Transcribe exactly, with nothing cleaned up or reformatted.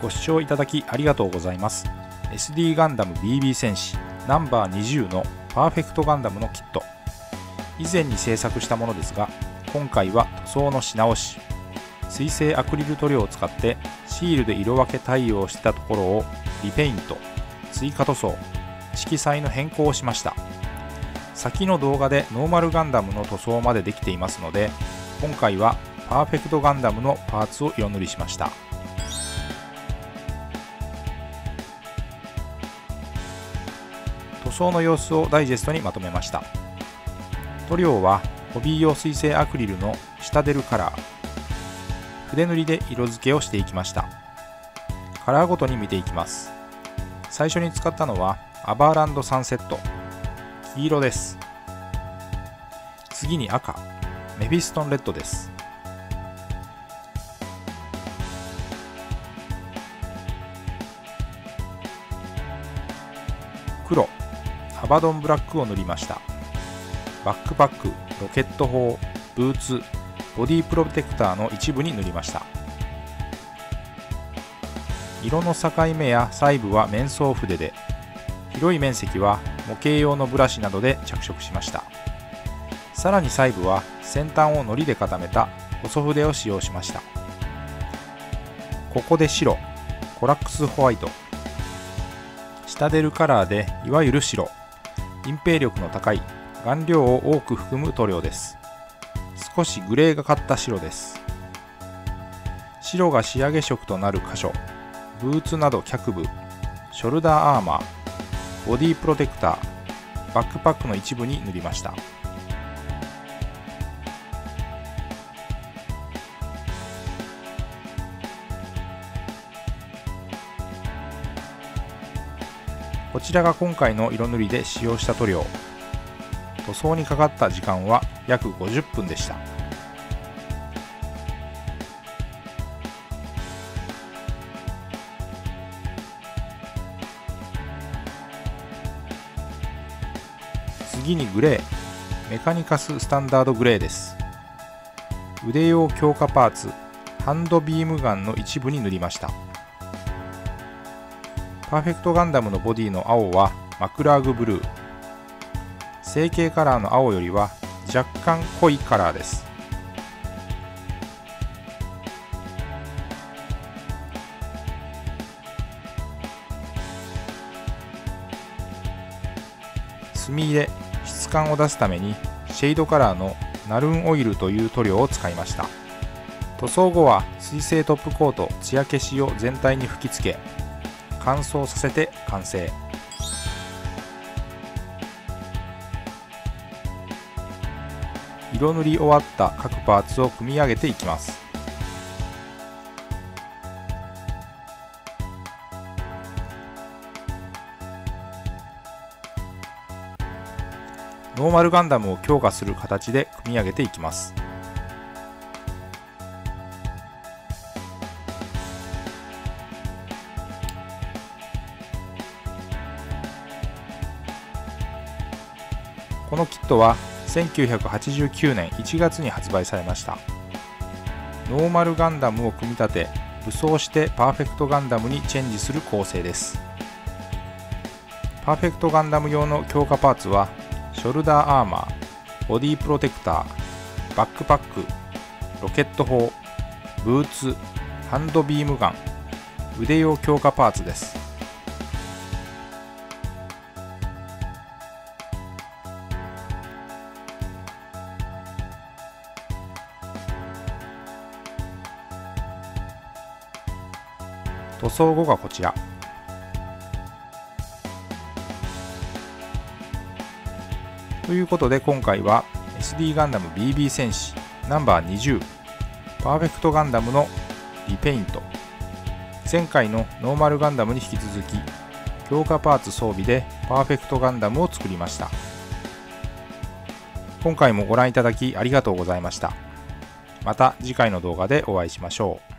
ご視聴いただきありがとうございます。 エスディー ガンダム ビービー 戦士ナンバーにじゅうのパーフェクトガンダムのキット、以前に制作したものですが、今回は塗装のし直し、水性アクリル塗料を使ってシールで色分け対応してたところをリペイント、追加塗装、色彩の変更をしました。先の動画でノーマルガンダムの塗装までできていますので、今回はパーフェクトガンダムのパーツを色塗りしました。塗装の様子をダイジェストにまとめました。塗料はホビー用水性アクリルのシタデルカラー、筆塗りで色付けをしていきました。カラーごとに見ていきます。最初に使ったのはアバーランドサンセット、黄色です。次に赤、メフィストンレッドです。黒、アバドンブラックを塗りました。バックパック、ロケット砲、ブーツ、ボディプロテクターの一部に塗りました。色の境目や細部は面相筆で、広い面積は模型用のブラシなどで着色しました。さらに細部は先端を糊で固めた細筆を使用しました。ここで白、コラックスホワイト、シタデルカラーでいわゆる白、隠蔽力の高い顔料を多く含む塗料です。少しグレーがかった白です。白が仕上げ色となる箇所、ブーツなど脚部、ショルダーアーマー、ボディプロテクター、バックパックの一部に塗りました。こちらが今回の色塗りで使用した塗料。塗装にかかった時間は約ごじゅっぷんでした。次にグレー、メカニカススタンダードグレーです。腕用強化パーツ、ハンドビームガンの一部に塗りました。パーフェクトガンダムのボディの青はマクラーグブルー、成形カラーの青よりは若干濃いカラーです。墨入れ、質感を出すためにシェードカラーのナルンオイルという塗料を使いました。塗装後は水性トップコート艶消しを全体に吹き付け乾燥させて完成。色塗り終わった各パーツを組み上げていきます。ノーマルガンダムを強化する形で組み上げていきます。このキットはせんきゅうひゃくはちじゅうきゅうねんいちがつに発売されました。ノーマルガンダムを組み立て武装してパーフェクトガンダムにチェンジする構成です。パーフェクトガンダム用の強化パーツはショルダーアーマー、ボディプロテクター、バックパック、ロケット砲、ブーツ、ハンドビームガン、腕用強化パーツです。塗装後がこちら。ということで今回は エスディー ガンダム ビービー 戦士ナンバーにじゅうパーフェクトガンダムのリペイント、前回のノーマルガンダムに引き続き強化パーツ装備でパーフェクトガンダムを作りました。今回もご覧いただきありがとうございました。また次回の動画でお会いしましょう。